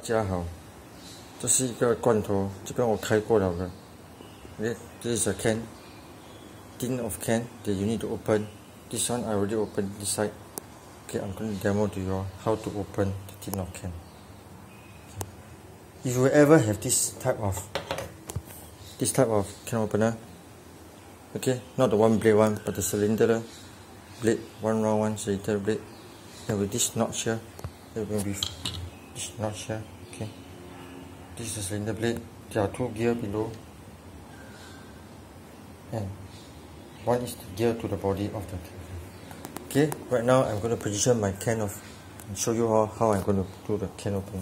家好，这是一个罐头，这个我开过了的。Okay, this is a can, tin of can that you need to open. This one I already opened this side. Okay, I'm going to demo to you how to open the tin of can. If you ever have this type of can opener, okay, not the one blade one, but the cylinder blade, one round one cylinder blade, and with this notch here, there will be this notch here. Okay, this is the cylinder blade. There are two gears below, and one is the gear to the body of the can. Okay, right now I'm going to position my can and show you how I'm going to do the can opening.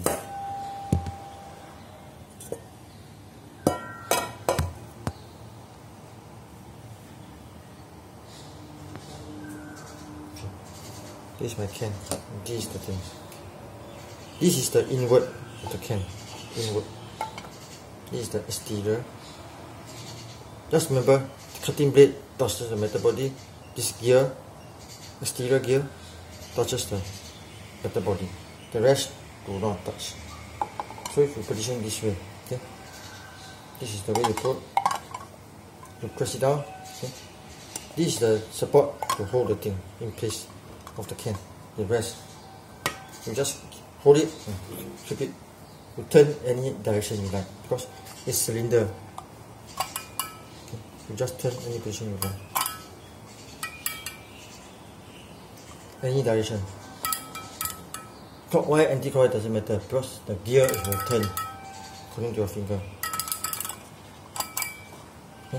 This is my can. This is the thing. This is the inward of the can. Inward. This is the exterior. Just remember, the cutting blade touches the metal body. This gear, exterior gear, touches the metal body. The rest do not touch. So if you position this way, okay, this is the way you put. You press it down. Okay, this is the support to hold the thing in place of the can. The rest, you just hold it and flip it. You turn any direction you like because it's cylinder. Okay. You just turn any position you like. Any direction. Clockwise, anti-clockwise doesn't matter because the gear will turn according to your finger. Okay.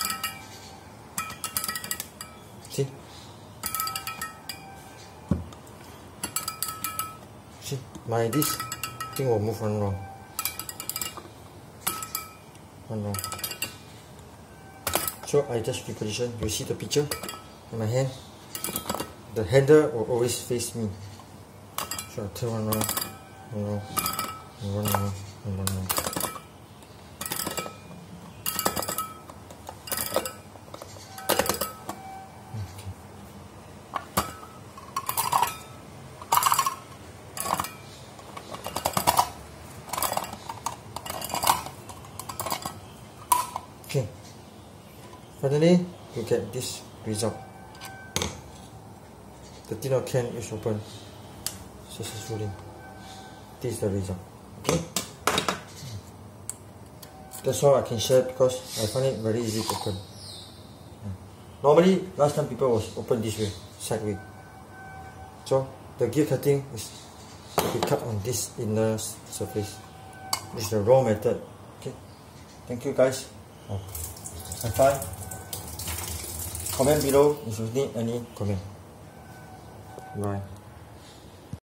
See? See, my this thing will move one round. One round. So I just reposition. You see the picture in my hand? The handle will always face me. So I turn one round, one round, and one round, and one round. Okay. Finally, you get this result. The tin of can is open successfully. This is the result. Okay. That's all I can share because I find it very easy to open. Normally, last time people was open this way, sideways. So the gear cutting is to cut on this inner surface. This is the raw method. Okay. Thank you guys. High five. Comment below if you need any comment. Bye.